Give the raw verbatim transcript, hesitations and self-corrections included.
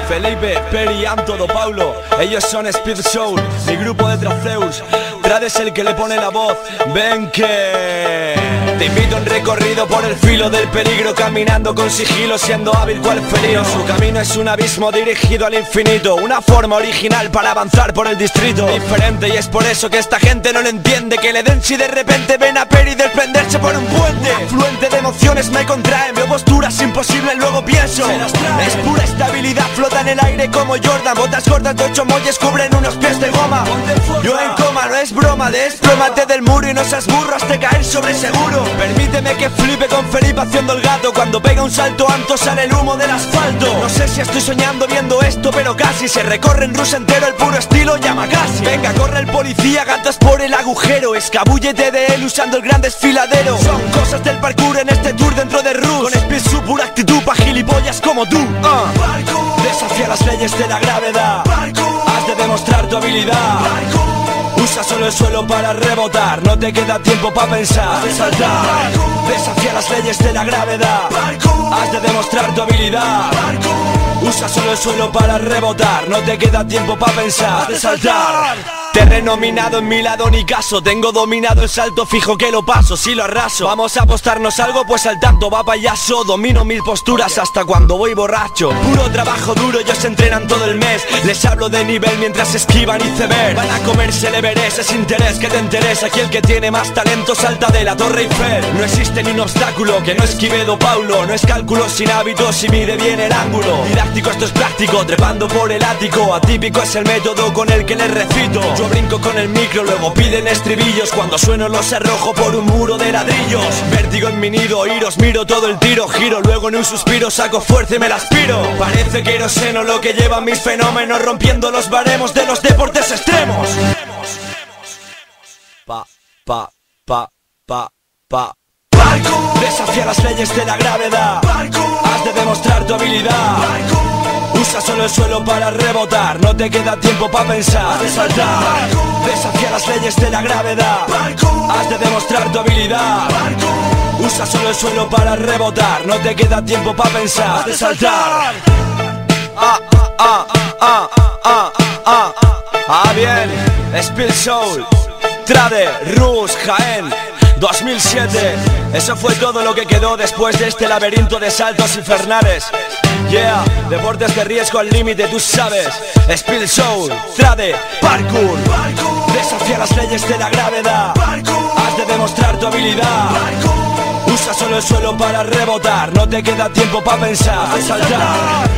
Felipe, Peri, Anto, Paulo, ellos son Speed Soul, mi grupo de Traceus. Trad es el que le pone la voz. Ven que te invito a un recorrido por el filo del peligro, caminando con sigilo, siendo hábil cual felino. Su camino es un abismo dirigido al infinito, una forma original para avanzar por el distrito. Diferente, y es por eso que esta gente no lo entiende, que le den si de repente ven a Peri desprenderse por un puente. Fluente de emociones me contraen, veo posturas imposibles, luego pienso. Es pura estabilidad, flota en el aire como Jordan. Botas gordas de ocho molles cubren unos pies de goma. Yo en coma, no es broma, desplómate del muro y no seas burro hasta caer sobre seguro. Permíteme que flipe con Felipe haciendo el gato. Cuando pega un salto alto sale el humo del asfalto. No sé si estoy soñando viendo esto, pero casi. Se recorre en Rus entero el puro estilo Yamakasi. Venga, corre el policía, gatas por el agujero. Escabúllete de él usando el gran desfiladero. Son cosas del parkour en este tour dentro de Rus. Con Speed su pura actitud pa' gilipollas como tú. uh. Desafía las leyes de la gravedad. Has de demostrar tu habilidad. Usa solo el suelo para rebotar, no te queda tiempo para pensar. Saltar, desafía las leyes de la gravedad. Has de demostrar tu habilidad. Usa solo el suelo para rebotar, no te queda tiempo para pensar. Saltar. Terreno minado en mi lado ni caso. Tengo dominado el salto fijo que lo paso, si lo arraso. Vamos a apostarnos algo, pues saltando va payaso. Domino mil posturas hasta cuando voy borracho. Puro trabajo duro, ellos entrenan todo el mes. Les hablo de nivel mientras esquivan y se ver. Van a comerse el Everest, es interés que te interesa. Aquí el que tiene más talento salta de la Torre Eiffel. No existe ni un obstáculo que no esquive do Paulo. No es cálculo sin hábitos y mide bien el ángulo. Didáctico, esto es práctico, trepando por el ático. Atípico es el método con el que les recito. Yo brinco con el micro, luego piden estribillos. Cuando sueno los arrojo por un muro de ladrillos. Vértigo en mi nido, iros, miro todo el tiro. Giro, luego en un suspiro saco fuerza y me la aspiro. Parece queroseno lo que llevan mis fenómenos, rompiendo los baremos de los deportes extremos. Pa, pa, pa, pa, pa. Parkour. Desafía las leyes de la gravedad. Parkour. Has de demostrar tu habilidad. Parkour. Usa solo el suelo para rebotar, no te queda tiempo para pensar. Saltar, desafía las leyes de la gravedad. Has de demostrar tu habilidad. Usa solo el suelo para rebotar, no te queda tiempo para pensar. Saltar. Ah, ah, ah, ah, ah, ah, bien. Speed Soul, Trade, Rus, Jaén, dos mil siete. Eso fue todo lo que quedó después de este laberinto de saltos infernales. Yeah, deportes de riesgo al límite, tú sabes. Speed Soul, Trade, Parkour. Desafía las leyes de la gravedad. Has de demostrar tu habilidad. Usa solo el suelo para rebotar, no te queda tiempo para pensar. Saltar.